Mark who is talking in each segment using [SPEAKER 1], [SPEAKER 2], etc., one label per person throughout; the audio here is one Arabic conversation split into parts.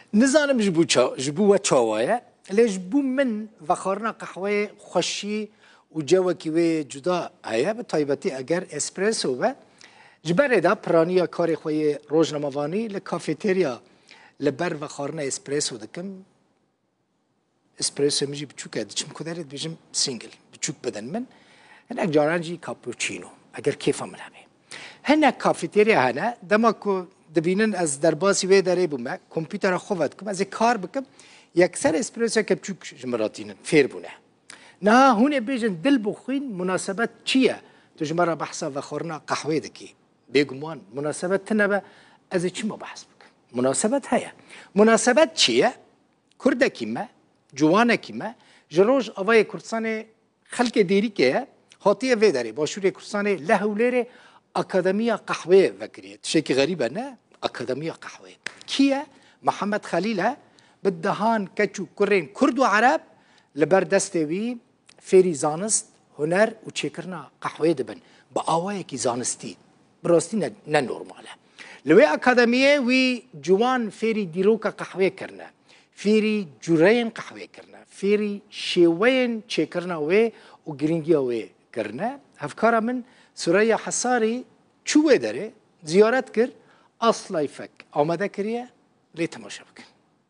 [SPEAKER 1] نزانم جبو چاوایا ليش بو من وخارنا قهوه خوشی و جوکی و جدا هيا بطيبتي اگر اسپرسو و جبر دا پرانیا کار خوی روزنامه‌وانی لکافتریا لبر وخارنا اسپرسو دکم اسپرسو میجی بچوک ادچم کدرت بیجم سینگل بچوک بدن من هناك جارانجي كابوتشينو اگر كيف ملابه هناك كافيتيريا هنا دماكو دبینن از درباسی و داره بوم کامپیوتر خواد کم از کار بکم یکسر اسپرسو که بچوک جمراتین فیر بونه نه هونه بیشن دل بخوین مناسبت چیه تو جمرا بحثا و خورنا قهوه دکی بگمان مناسبت تنبه از چی ما بحث بکم مناسبت هیا مناسبت چیه کردکی ما جوانکی ما جروج آوای کردستان خلق دیری که خاطیه و داره باشور کردستان لهولره أكاديمية قهوة فكريت شيء غريب أنا أكاديمية قهوة كيا محمد خليلها بالدهان كتشو كرين كرد وعرب لبردستوي فيري زانست هنر وتشكرنا قهوة دبن بقوايا كي زانستي براستي نورماله لوي أكاديمية وي جوان فيري ديروكا قهوة كرنا فيري جورين قهوة كرنا فيري شيوين تشكرنا وي وجرينجيا وي كرنا هفكارا من سوريا حصاري شو داره زيارت كر اصلا يفك آماده کریه لی تماشا بکن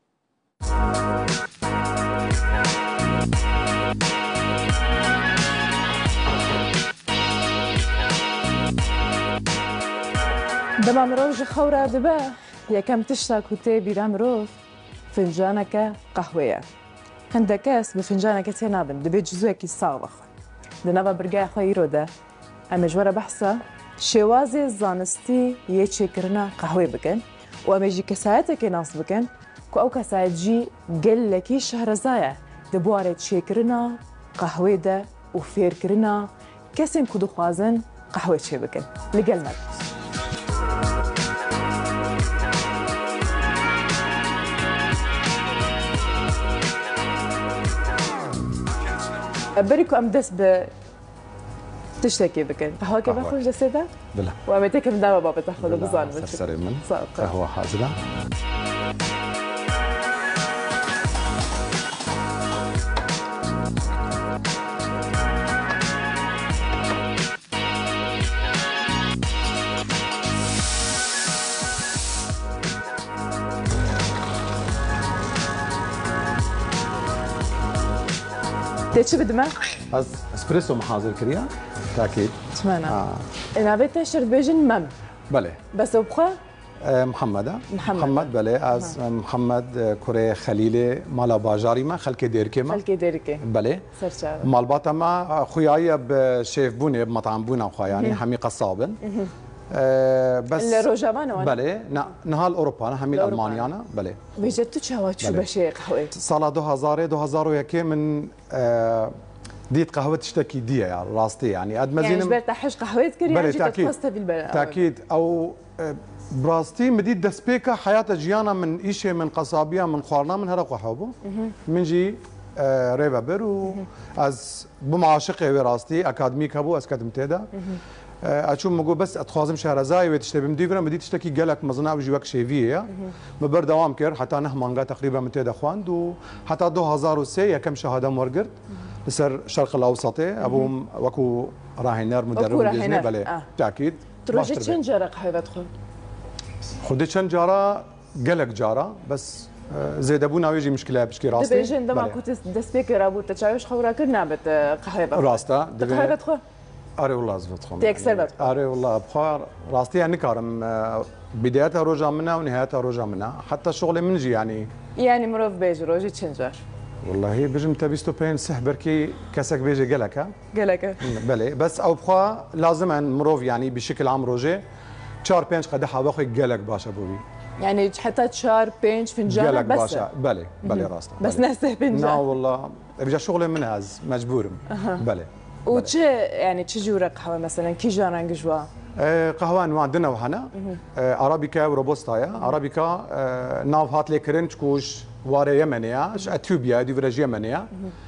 [SPEAKER 2] دما مروج خورا دبا يا كم تشتا كتي بيرا مروف فنجانك قهوه هندكاس بفنجانك تنادم دبي جزوكي صاغخ دنابا برقاي خيرو ده اما جوره بحثه شوازي زانستي يتشكرنا قهوه بكن واما يجي كسايتك ناس بكن كو او كسايت جي قال لك شهرزايا دبواره تشكرنا قهوه ده وفير كرنا كسم كدو خوازن قهوه تشي بكن لقلنا بريكو ام دس ب تشتكي بكن قهوة كيف أخرج جسدها؟
[SPEAKER 3] بلا
[SPEAKER 2] وأمتى كم دابا بابا تاخذ بظن
[SPEAKER 3] سرسري من قهوة حازرة
[SPEAKER 2] تيتش بدمه؟
[SPEAKER 3] از اسبريسو محاضر كريا تاكيد
[SPEAKER 2] اتمنى انا بيت نشر بيجن مم
[SPEAKER 3] بله
[SPEAKER 2] بس وبخا
[SPEAKER 3] محمد بله از محمد كوري خليلي مالا باجاري ما خلكي ديركي ما
[SPEAKER 2] خلكي ديركي
[SPEAKER 3] بله
[SPEAKER 2] سرچا
[SPEAKER 3] مال باتا ما خوياي بشيف بوني بمطعم بونا خو يعني حمي قصابن بس
[SPEAKER 2] الروجامان وانا
[SPEAKER 3] بله نهال اوروبا حمي المانيانا بله
[SPEAKER 2] بيجتو تشاوات شو بشي قهوه
[SPEAKER 3] سال 2001 من ديت قهوه تشتكي دي يعني راستي يعني قد ما
[SPEAKER 2] يعني جبرت حش قهوه كريا جيت تقصتها بالبلد
[SPEAKER 3] تاكيد او براستي مديت دسبيكا حياه جيانا من ايشه من قصابيه من خوارنا من هرق وحوبو من جي ريبا بر از بمعاشقه وراستي اكاديميك ابو اسكت متدا اشوف مقول بس اتخازم شهرزاي وتشتبي مديفرا مديت تشتكي قالك مزنا وجوك شيفيه مبر دوام كير حتى نه مانغا تقريبا متدا خواند وحتى 2003 يا كم شهاده مرقرت لسر الشرق الاوسطي ابو وكو راهنر مدرب ديزني بله تاكيد
[SPEAKER 2] تروجي تشنجره قهوه تدخل
[SPEAKER 3] خدي تشنجره قالك جاره بس زيد ابونا ويجي مشكله بشكي راسي
[SPEAKER 2] دبيجي عندما كنت دسبيكر ابو تشاوش خورا كنا بت قهوه
[SPEAKER 3] راستا
[SPEAKER 2] قهوه تدخل
[SPEAKER 3] اري والله زفتخم
[SPEAKER 2] تكسر بدخل
[SPEAKER 3] اري والله بخار راستي يعني كارم بدايتها روجا منها ونهايتها روجا منها حتى الشغل منجي يعني
[SPEAKER 2] مروف بيجي روجي تشنجر
[SPEAKER 3] والله بيجم تبيستو بين سحبركي كسك بيجي قالك بلي بس او بخوا لازم ان مروف يعني بشكل عام روجي 4 5 قدحه باخذ قالك باشا بوبي
[SPEAKER 2] يعني حتى 4 5 فنجان بس
[SPEAKER 3] باشا بلي راستا
[SPEAKER 2] بس ناسه فنجان
[SPEAKER 3] لا والله بيجي شغل منهز مجبور بلي
[SPEAKER 2] وتش يعني تشجور قهوه مثلا كي جاران جوا
[SPEAKER 3] قهوه انواع عندنا وحنا ارابيكا وروبوستايا ارابيكا ناف هات لي كرنش كوش واره يمنيه اتوبيا ديفرج يمنيه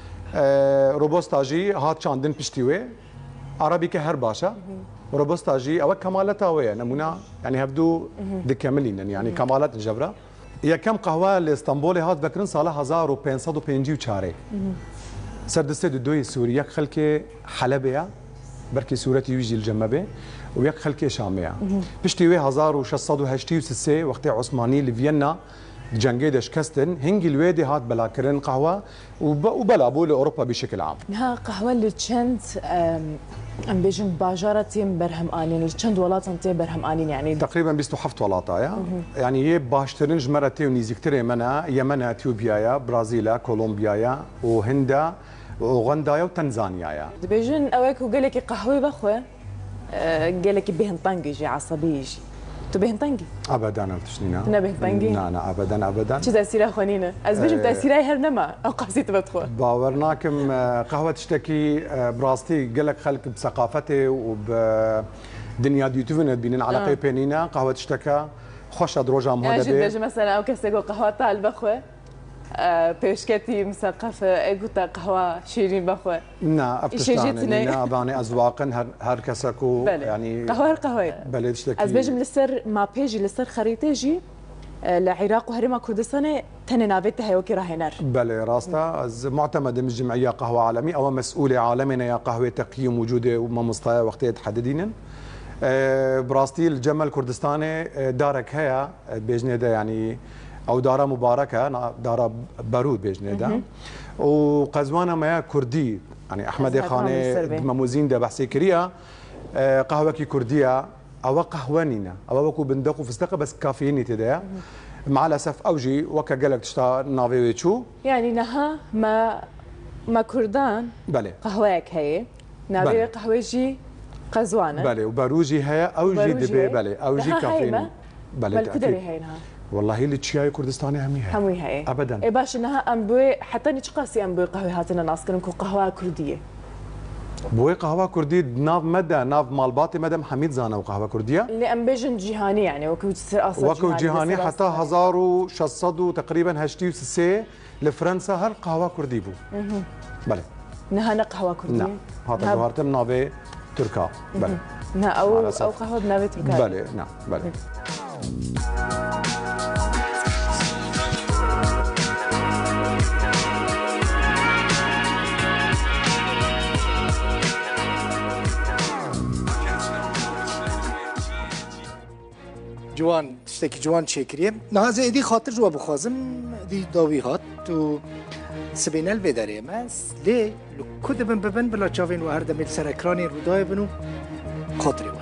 [SPEAKER 3] روبوستا جي هات چاندن پشتیوه ارابيكا هر باشا روبوستا جي او كمالتها ويا نمونه يعني هبدو دكملين يعني كمالات الجبره یەکەم قهوە لە ئستانبولê هات بکردن ساڵە 1554 سەردەستێ دوی سووری یەک خەلکێ حەلەبەیە بەرکی سوورەتی ویژی الجەمە بێ و یەک خەلکێ شامەیە پشتی وێ 1683 وەختی عوسمانی لە ڤێننا جنگي دشكستن هنجي الوادي هات بلاكرن قهوة وبلا بول أوروبا بشكل عام.
[SPEAKER 2] ها قهوة اللي تشند ام بيجن باجارتين برهم آنين تشند ولاتن برهم آنين يعني
[SPEAKER 3] تقريبا بيستو حفت ولاطة يعني هي باشترين جمرتي ونيزكتري منها يمنها اثيوبيا برازيلا كولومبيا وهندا وغندا وتنزانيا.
[SPEAKER 2] بيجن اوك وقال لك قهوة بخوة قال لك بهن طنجي جي عصبي يجي تو بهن طنجي
[SPEAKER 3] ابدا انا تشنينا
[SPEAKER 2] انا بهن طنجي
[SPEAKER 3] لا ابدا ابدا
[SPEAKER 2] شو تاثيرها خونينا از بيجم تاثيرها هرنما او قاسيت بدخل
[SPEAKER 3] باورناكم قهوه تشتكي براستي قال لك خلق بثقافته وبدنيا ديوتيوب بينين علاقه بيننا قهوه تشتكى خوش دروجا مهدبه
[SPEAKER 2] يعني جد مثلا او كسيغو قهوه تاع البخوه بيشكتي مثقفة ايقوتا قهوة شيرين بخوة
[SPEAKER 3] نا افتشتاني نا باني ازواقن هر كسكو يعني
[SPEAKER 2] قهوة
[SPEAKER 3] بلد شتكي
[SPEAKER 2] از بيجم لسر ما بيجي لسر خريطيجي لعراق وهرما كردستان تاني نافيت هاي وكي راهينر
[SPEAKER 3] بله راستا از معتمد من جمعية قهوة عالمي او مسؤولة عالمنا يا قهوة تقييم وجوده وما مصطايا وقتها تحددين براستي الجمل كردستاني دارك هيا بيجني ده يعني او دارا مباركه دارا بارود بيجنيدا وقزوانا ما كردي يعني احمد خانه مموزين ده بحثي كريا قهوه كرديه او قهوانينا او وكو بندق وفستقه بس كافيين تدا مع الاسف اوجي وكا قالك تشتا نافيتشو
[SPEAKER 2] يعني نها ما كردان
[SPEAKER 3] بله
[SPEAKER 2] قهوك هي نافي قهوجي قزوانا
[SPEAKER 3] بله وباروجي هي اوجي دبي بله اوجي كافيين
[SPEAKER 2] بله كدري هي نها
[SPEAKER 3] والله اللي تشياي كردستاني هميها
[SPEAKER 2] هميها ايه
[SPEAKER 3] ابدا
[SPEAKER 2] ايه باش انها امبوي حتى نتشقاسي امبوي قهوه هاتنا ناس كنكو قهوه كرديه
[SPEAKER 3] بوي قهوه كرديه ناف مدى ناف مالباتي مدى حميد زانا وقهوه كرديه
[SPEAKER 2] اللي امبيجن جيهاني يعني وكو تصير اصلا
[SPEAKER 3] وكو جيهاني حتى 1600 تقريبا هشتي سي لفرنسا هر قهوه كردي بو بله
[SPEAKER 2] نهانا قهوه كرديه
[SPEAKER 3] نعم هذا ظهرت نافي تركا بله
[SPEAKER 2] او قهوه بنافي تركا
[SPEAKER 3] بله نعم بله
[SPEAKER 1] جوان تشتكي جوان شكريم نهازه دي خاطر جوا بخازم دي داوي هات تو سبينال بداري ماس ليه لو كود بن بلا تشافين وهر دميل سر اكراني روداي بنو خاطري